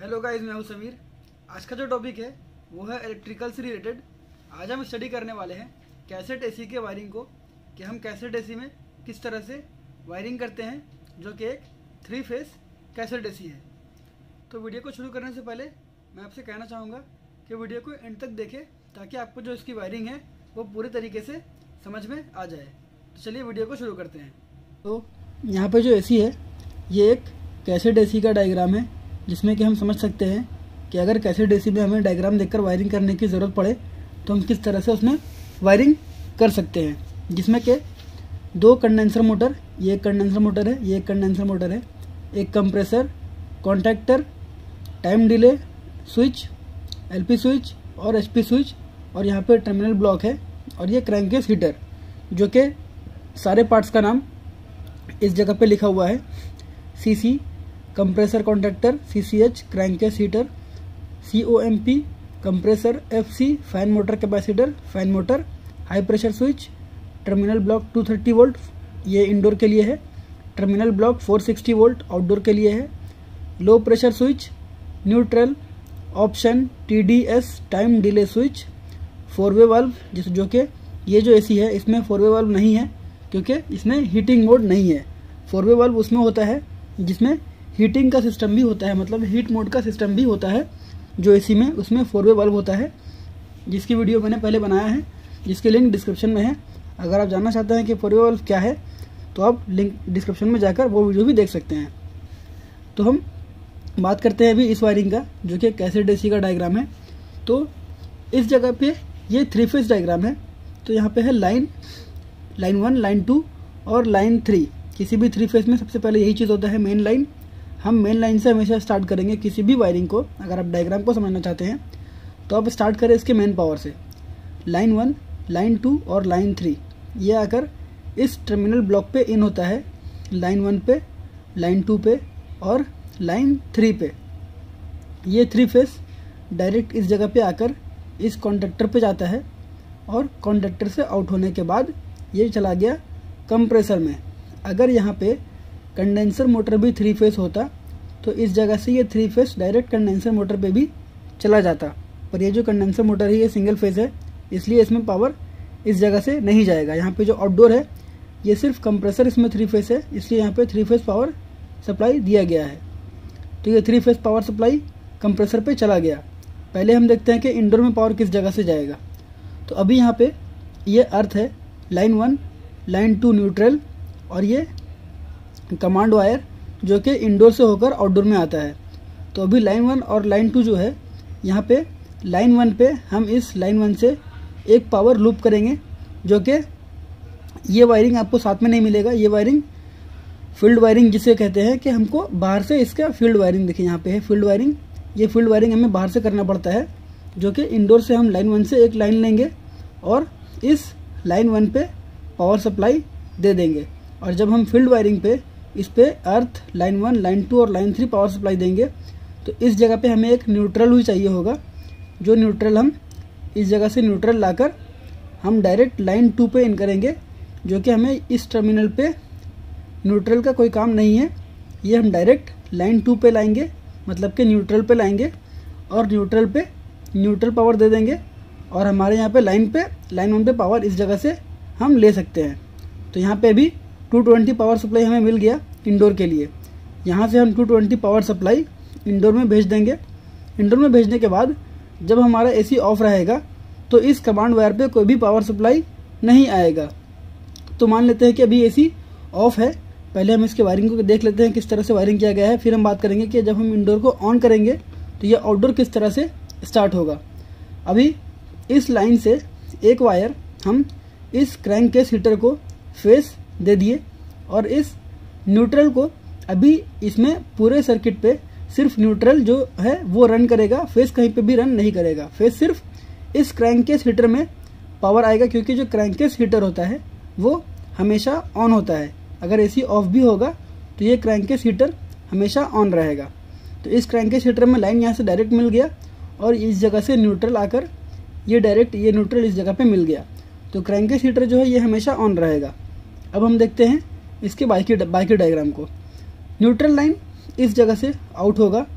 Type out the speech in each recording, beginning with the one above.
Hello guys, मैं हूं समीर। आज का जो टॉपिक है वो है इलेक्ट्रिकल से रिलेटेड। आज हम स्टडी करने वाले हैं कैसेट एसी के वायरिंग को, कि हम कैसेट एसी में किस तरह से वायरिंग करते हैं, जो कि एक 3 फेस कैसेट एसी है। तो वीडियो को शुरू करने से पहले मैं आपसे कहना चाहूँगा कि वीडियो को एंड तक देखें, ताकि आपको जो इसकी वायरिंग है वो पूरे तरीके से समझ में आ जाए। तो चलिए वीडियो को शुरू करते हैं। तो यहाँ पर जो एसी है ये एक कैसेट एसी का डायग्राम है, जिसमें कि हम समझ सकते हैं कि अगर कैसेट एसी में हमें डायग्राम देखकर वायरिंग करने की ज़रूरत पड़े तो हम किस तरह से उसमें वायरिंग कर सकते हैं। जिसमें कि 2 कंडेंसर मोटर, ये एक कंडेंसर मोटर है, ये एक कंडेंसर मोटर है, एक compressor, contactor, time delay switch, LP switch और एचपी स्विच, और यहाँ पे टर्मिनल ब्लॉक है, और ये क्रैंकेस हीटर, जो कि सारे पार्ट्स का नाम इस जगह पे लिखा हुआ है। CC compressor contactor, CCH crankcase heater, COMP compressor, FC fan motor capacitor, fan motor, high pressure switch, terminal block 230 volt, ये इंडोर के लिए है, टर्मिनल ब्लॉक 460 वोल्ट आउटडोर के लिए है, low pressure switch, neutral, option, TDS time delay switch, 4-वे valve, जो कि ये जो एसी है इसमें 4-वे वाल्व नहीं है, क्योंकि इसमें हीटिंग मोड नहीं है। 4-वे वाल्व उसमें होता है जिसमें हीटिंग का सिस्टम भी होता है, मतलब हीट मोड का सिस्टम भी होता है जो एसी में, उसमें 4-वे वाल्व होता है, जिसकी वीडियो मैंने पहले बनाया है, जिसके लिंक डिस्क्रिप्शन में है। अगर आप जानना चाहते हैं कि 4-वे वाल्व क्या है तो आप लिंक डिस्क्रिप्शन में जाकर वो वीडियो भी देख सकते हैं। तो हम बात करते हैं अभी इस वायरिंग का, जो कि कैसेट एसी का डायग्राम है। तो इस जगह पे ये 3 फेज डायग्राम है। तो यहाँ पे है लाइन 1, लाइन 2 और लाइन 3। किसी भी 3 फेज में सबसे पहले यही चीज़ होता है, मेन लाइन। हम मेन लाइन से हमेशा स्टार्ट करेंगे किसी भी वायरिंग को। अगर आप डायग्राम को समझना चाहते हैं तो आप स्टार्ट करें इसके मेन पावर से। लाइन 1, लाइन 2 और लाइन 3 ये आकर इस टर्मिनल ब्लॉक पे इन होता है, लाइन 1 पे, लाइन 2 पे और लाइन 3 पे। ये 3 फेस डायरेक्ट इस जगह पे आकर इस कॉन्टैक्टर पे जाता है, और कॉन्टैक्टर से आउट होने के बाद ये चला गया कंप्रेसर में। अगर यहाँ पे कंडेंसर मोटर भी 3 फेस होता तो इस जगह से ये 3 फेस डायरेक्ट कंडेंसर मोटर पे भी चला जाता, पर ये जो कंडेंसर मोटर है ये सिंगल फेस है, इसलिए इसमें पावर इस जगह से नहीं जाएगा। यहाँ पे जो आउटडोर है ये सिर्फ कंप्रेसर, इसमें 3 फेस है, इसलिए यहाँ पे 3 फेस पावर सप्लाई दिया गया है। तो ये 3 फेस पावर सप्लाई कंप्रेसर पे चला गया। पहले हम देखते हैं कि इंडोर में पावर किस जगह से जाएगा। तो अभी यहाँ पे ये अर्थ है, लाइन 1, लाइन 2 न्यूट्रल, और ये कमांड वायर जो कि इंडोर से होकर आउटडोर में आता है। तो अभी लाइन 1 और लाइन 2 जो है, यहाँ पे लाइन 1 पे हम इस लाइन 1 से एक पावर लूप करेंगे, जो कि ये वायरिंग आपको साथ में नहीं मिलेगा। ये वायरिंग फील्ड वायरिंग जिसे कहते हैं, कि हमको बाहर से इसका फील्ड वायरिंग, देखिए यहाँ पे है फील्ड वायरिंग। ये फील्ड वायरिंग हमें बाहर से करना पड़ता है, जो कि इंडोर से हम लाइन 1 से एक लाइन लेंगे और इस लाइन 1 पे पावर सप्लाई दे देंगे। और जब हम फील्ड वायरिंग पे इस पे अर्थ, लाइन 1, लाइन 2 और लाइन 3 पावर सप्लाई देंगे, तो इस जगह पे हमें एक न्यूट्रल भी चाहिए होगा। जो न्यूट्रल हम इस जगह से न्यूट्रल लाकर हम डायरेक्ट लाइन 2 पे इन करेंगे, जो कि हमें इस टर्मिनल पे न्यूट्रल का कोई काम नहीं है। ये हम डायरेक्ट लाइन 2 पे लाएंगे, मतलब कि न्यूट्रल पे लाएंगे, और न्यूट्रल पे न्यूट्रल पावर दे देंगे, और हमारे यहाँ पे लाइन 1 पे पावर इस जगह से हम ले सकते हैं। तो यहाँ पे अभी 220 पावर सप्लाई हमें मिल गया इंडोर के लिए। यहाँ से हम 220 पावर सप्लाई इंडोर में भेज देंगे। इंडोर में भेजने के बाद जब हमारा एसी ऑफ रहेगा तो इस कमांड वायर पे कोई भी पावर सप्लाई नहीं आएगा। तो मान लेते हैं कि अभी एसी ऑफ है। पहले हम इसके वायरिंग को देख लेते हैं किस तरह से वायरिंग किया गया है, फिर हम बात करेंगे कि जब हम इंडोर को ऑन करेंगे तो ये आउटडोर किस तरह से स्टार्ट होगा। अभी इस लाइन से एक वायर हम इस क्रैंकेस हीटर को फेस दे दिए, और इस न्यूट्रल को अभी इसमें पूरे सर्किट पे सिर्फ न्यूट्रल जो है वो रन करेगा, फेस कहीं पे भी रन नहीं करेगा। फेस सिर्फ इस क्रैंकेस हीटर में पावर आएगा, क्योंकि जो क्रैंकेस हीटर होता है वो हमेशा ऑन होता है। अगर एसी ऑफ भी होगा तो ये क्रैंकेस हीटर हमेशा ऑन रहेगा। तो इस क्रैंकेस हीटर में लाइन यहाँ से डायरेक्ट मिल गया, और इस जगह से न्यूट्रल आकर ये डायरेक्ट ये न्यूट्रल इस जगह पे मिल गया। तो क्रैंकेस हीटर जो है ये हमेशा ऑन रहेगा। अब हम देखते हैं इसके बाकी डायग्राम को। न्यूट्रल लाइन इस जगह से आउट होगा,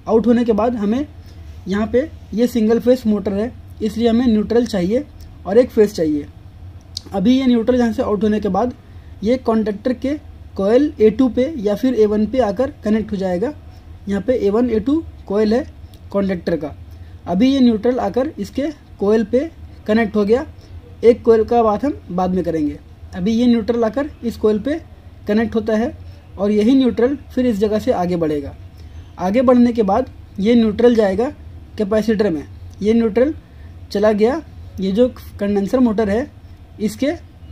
आउट होने के बाद हमें यहाँ पे ये सिंगल फेस मोटर है, इसलिए हमें न्यूट्रल चाहिए और एक फेस चाहिए। अभी ये न्यूट्रल यहाँ से आउट होने के बाद ये कॉन्टैक्टर के कोयल A2 पे या फिर A1 पे आकर कनेक्ट हो जाएगा। यहाँ पे A1 A2 कोयल है कॉन्टैक्टर का। अभी ये न्यूट्रल आकर इसके कोयल पे कनेक्ट हो गया। एक कोयल का बात हम बाद में करेंगे। अभी ये न्यूट्रल आकर इस कोयल पे कनेक्ट होता है और यही न्यूट्रल फिर इस जगह से आगे बढ़ेगा। आगे बढ़ने के बाद ये न्यूट्रल जाएगा कैपेसिटर में। ये न्यूट्रल चला गया, ये जो कंडेंसर मोटर है इसके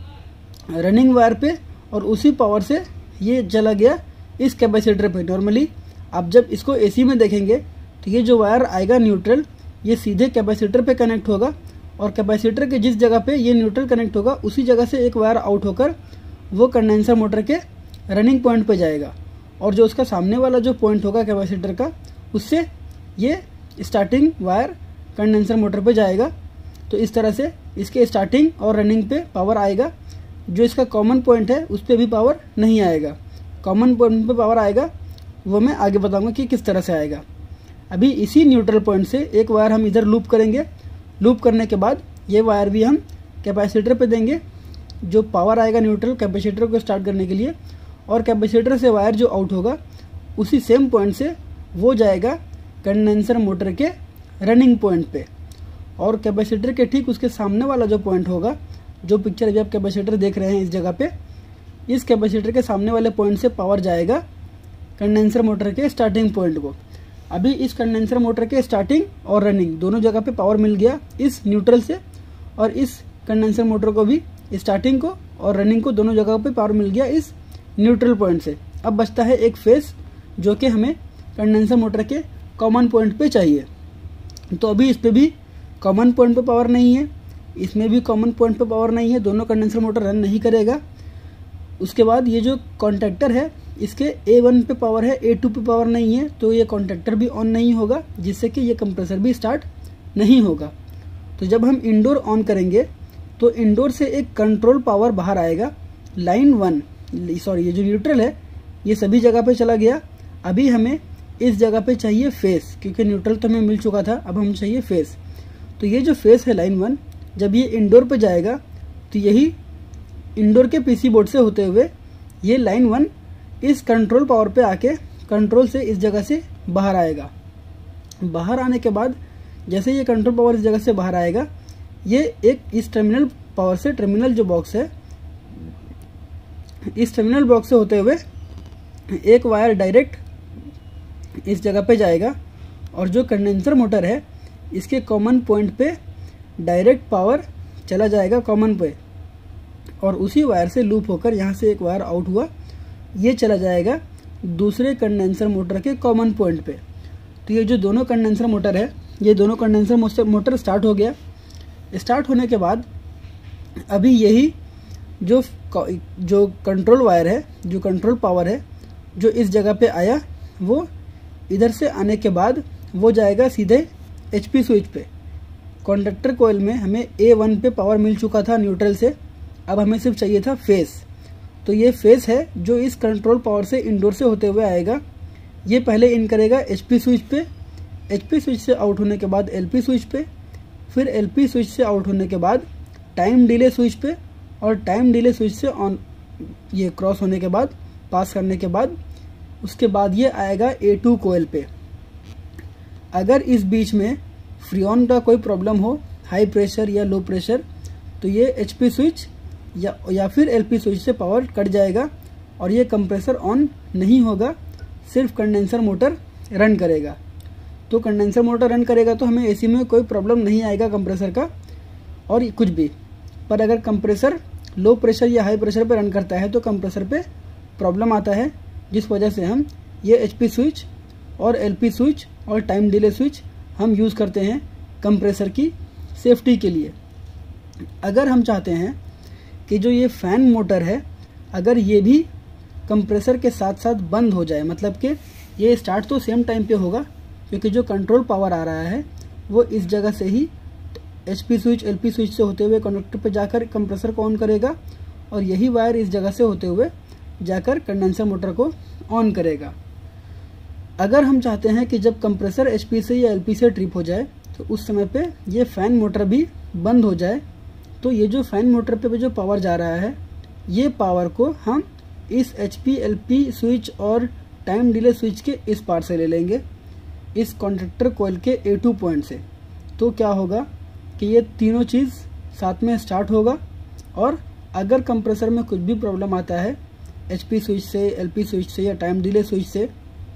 रनिंग वायर पे, और उसी पावर से ये चला गया इस कैपेसिटर पे। नॉर्मली आप जब इसको एसी में देखेंगे तो ये जो वायर आएगा न्यूट्रल, ये सीधे कैपेसिटर पे कनेक्ट होगा और कैपेसिटर के जिस जगह पे ये न्यूट्रल कनेक्ट होगा उसी जगह से एक वायर आउट होकर वो कंडेंसर मोटर के रनिंग पॉइंट पे जाएगा, और जो उसका सामने वाला जो पॉइंट होगा कैपेसिटर का, उससे ये स्टार्टिंग वायर कंडेंसर मोटर पे जाएगा। तो इस तरह से इसके स्टार्टिंग और रनिंग पे पावर आएगा। जो इसका कॉमन पॉइंट है उस पर भी पावर नहीं आएगा। कॉमन पॉइंट पे पावर आएगा वो मैं आगे बताऊंगा कि किस तरह से आएगा। अभी इसी न्यूट्रल पॉइंट से एक वायर हम इधर लूप करेंगे। लूप करने के बाद ये वायर भी हम कैपेसिटर पे देंगे। जो पावर आएगा न्यूट्रल कैपेसिटर को स्टार्ट करने के लिए, और कैपेसिटर से वायर जो आउट होगा उसी सेम पॉइंट से वो जाएगा कंडेंसर मोटर के रनिंग पॉइंट पे। और कैपेसिटर के ठीक उसके सामने वाला जो पॉइंट होगा, जो पिक्चर अभी आप कैपेसिटर देख रहे हैं इस जगह पे, इस कैपेसिटर के सामने वाले पॉइंट से पावर जाएगा कंडेंसर मोटर के स्टार्टिंग पॉइंट को। अभी इस कंडेंसर मोटर के स्टार्टिंग और रनिंग दोनों जगह पे पावर मिल गया इस न्यूट्रल से, और इस कंडेंसर मोटर को भी स्टार्टिंग को और रनिंग को दोनों जगह पे पावर मिल गया इस न्यूट्रल पॉइंट से। अब बचता है एक फेस जो कि हमें कंडेंसर मोटर के कॉमन पॉइंट पे चाहिए। तो अभी इस पर भी कॉमन पॉइंट पे पावर नहीं है, इसमें भी कॉमन पॉइंट पे पावर नहीं है, दोनों कंडेंसर मोटर रन नहीं करेगा। उसके बाद ये जो कॉन्टैक्टर है इसके A1 पे पावर है, A2 पे पावर नहीं है, तो ये कॉन्टैक्टर भी ऑन नहीं होगा, जिससे कि ये कंप्रेसर भी स्टार्ट नहीं होगा। तो जब हम इंडोर ऑन करेंगे तो इंडोर से एक कंट्रोल पावर बाहर आएगा। लाइन 1 ये जो न्यूट्रल है ये सभी जगह पे चला गया। अभी हमें इस जगह पे चाहिए फेस, क्योंकि न्यूट्रल तो हमें मिल चुका था, अब हम चाहिए फेस। तो ये जो फेस है लाइन 1, जब ये इंडोर पे जाएगा तो यही इंडोर के पीसी बोर्ड से होते हुए ये लाइन 1 इस कंट्रोल पावर पे आके कंट्रोल से इस जगह से बाहर आएगा। बाहर आने के बाद जैसे ये कंट्रोल पावर इस जगह से बाहर आएगा, ये एक इस टर्मिनल पावर से, टर्मिनल जो बॉक्स है, इस टर्मिनल बॉक्स से होते हुए एक वायर डायरेक्ट इस जगह पे जाएगा, और जो कंडेंसर मोटर है इसके कॉमन पॉइंट पे डायरेक्ट पावर चला जाएगा कॉमन पे, और उसी वायर से लूप होकर यहाँ से एक वायर आउट हुआ, ये चला जाएगा दूसरे कंडेंसर मोटर के कॉमन पॉइंट पे। तो ये जो दोनों कंडेंसर मोटर है, ये दोनों कंडेंसर मोटर स्टार्ट हो गया। स्टार्ट होने के बाद अभी यही जो कंट्रोल वायर है, जो कंट्रोल पावर है, जो इस जगह पे आया, वो इधर से आने के बाद वो जाएगा सीधे HP स्विच पे। कॉन्डक्टर कोयल में हमें A1 पे पावर मिल चुका था न्यूट्रल से, अब हमें सिर्फ चाहिए था फेस। तो ये फेस है जो इस कंट्रोल पावर से इंडोर से होते हुए आएगा। ये पहले इन करेगा HP स्विच पे, HP स्विच से आउट होने के बाद LP स्विच पे, फिर LP स्विच से आउट होने के बाद टाइम डिले स्विच पे, और टाइम डिले स्विच से ऑन ये क्रॉस होने के बाद, पास करने के बाद, उसके बाद ये आएगा A2 कोयल पे। अगर इस बीच में फ्रीऑन का कोई प्रॉब्लम हो, हाई प्रेशर या लो प्रेशर, तो ये HP स्विच या फिर LP स्विच से पावर कट जाएगा और ये कंप्रेसर ऑन नहीं होगा, सिर्फ कंडेंसर मोटर रन करेगा। तो कंडेंसर मोटर रन करेगा तो हमें AC में कोई प्रॉब्लम नहीं आएगा कंप्रेसर का और कुछ भी। पर अगर कंप्रेसर लो प्रेशर या हाई प्रेशर पे रन करता है तो कंप्रेसर पे प्रॉब्लम आता है, जिस वजह से हम ये HP स्विच और LP स्विच और टाइम डिले स्विच हम यूज़ करते हैं कंप्रेसर की सेफ्टी के लिए। अगर हम चाहते हैं कि जो ये फ़ैन मोटर है, अगर ये भी कंप्रेसर के साथ साथ बंद हो जाए, मतलब कि ये स्टार्ट तो सेम टाइम पे होगा, क्योंकि जो कंट्रोल पावर आ रहा है वो इस जगह से ही HP स्विच LP स्विच से होते हुए कंडक्टर पे जाकर कंप्रेसर को ऑन करेगा, और यही वायर इस जगह से होते हुए जाकर कंडेंसर मोटर को ऑन करेगा। अगर हम चाहते हैं कि जब कंप्रेसर HP से या LP से ट्रिप हो जाए तो उस समय पे ये फ़ैन मोटर भी बंद हो जाए, तो ये जो फ़ैन मोटर पे जो पावर जा रहा है, ये पावर को हम इस HP LP स्विच और टाइम डिले स्विच के इस पार से ले लेंगे, इस कॉन्टैक्टर कॉइल के A2 पॉइंट से। तो क्या होगा कि ये तीनों चीज़ साथ में स्टार्ट होगा, और अगर कंप्रेसर में कुछ भी प्रॉब्लम आता है HP स्विच से, LP स्विच से या टाइम डिले स्विच से,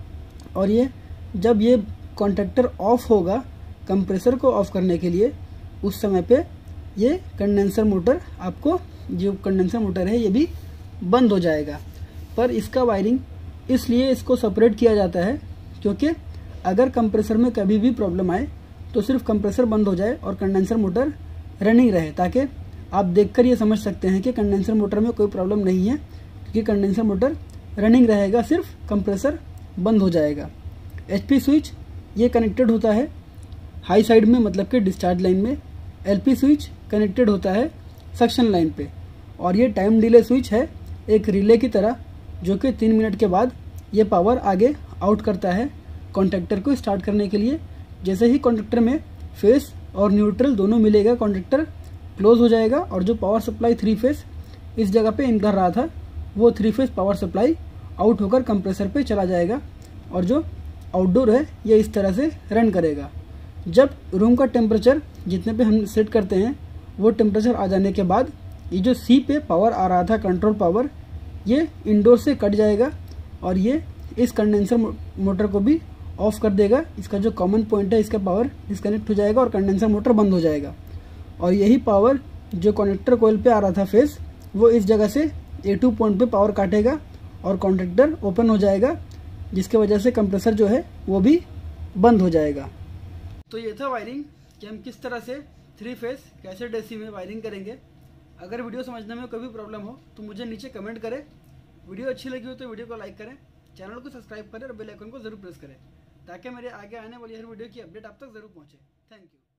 और जब ये कॉन्टैक्टर ऑफ होगा कंप्रेसर को ऑफ करने के लिए, उस समय पे ये कंडेंसर मोटर, आपको जो कंडेंसर मोटर है ये भी बंद हो जाएगा। पर इसका वायरिंग इसलिए इसको सेपरेट किया जाता है क्योंकि अगर कंप्रेसर में कभी भी प्रॉब्लम आए तो सिर्फ कंप्रेसर बंद हो जाए और कंडेंसर मोटर रनिंग रहे, ताकि आप देखकर ये समझ सकते हैं कि कंडेंसर मोटर में कोई प्रॉब्लम नहीं है, क्योंकि कंडेंसर मोटर रनिंग रहेगा, सिर्फ कंप्रेसर बंद हो जाएगा। HP स्विच ये कनेक्टेड होता है हाई साइड में, मतलब कि डिस्चार्ज लाइन में। LP स्विच कनेक्टेड होता है सक्शन लाइन पे, और ये टाइम डिले स्विच है एक रिले की तरह, जो कि 3 मिनट के बाद ये पावर आगे आउट करता है कॉन्टैक्टर को स्टार्ट करने के लिए। जैसे ही कॉन्टैक्टर में फेस और न्यूट्रल दोनों मिलेगा, कॉन्टैक्टर क्लोज हो जाएगा, और जो पावर सप्लाई 3 फेस इस जगह पे इन कर रहा था, वो 3 फेस पावर सप्लाई आउट होकर कंप्रेसर पे चला जाएगा, और जो आउटडोर है ये इस तरह से रन करेगा। जब रूम का टेम्परेचर जितने पे हम सेट करते हैं वो टेम्परेचर आ जाने के बाद ये जो C पे पावर आ रहा था कंट्रोल पावर, ये इंडोर से कट जाएगा और ये इस कंडेंसर मोटर को भी ऑफ कर देगा। इसका जो कॉमन पॉइंट है, इसका पावर डिस्कनेक्ट हो जाएगा और कंडेंसर मोटर बंद हो जाएगा। और यही पावर जो कनेक्टर कॉइल पे आ रहा था फेस, वो इस जगह से A2 पॉइंट पे पावर काटेगा और कॉन्टैक्टर ओपन हो जाएगा, जिसके वजह से कंप्रेसर जो है वो भी बंद हो जाएगा। तो ये था वायरिंग कि हम किस तरह से 3 फेस कैसेट AC में वायरिंग करेंगे। अगर वीडियो समझने में कोई भी प्रॉब्लम हो तो मुझे नीचे कमेंट करें। वीडियो अच्छी लगी हो तो वीडियो को लाइक करें, चैनल को सब्सक्राइब करें और बेल आइकन को जरूर प्रेस करें, ताकि मेरे आगे आने वाली हर वीडियो की अपडेट आप तक जरूर पहुंचे। Thank you.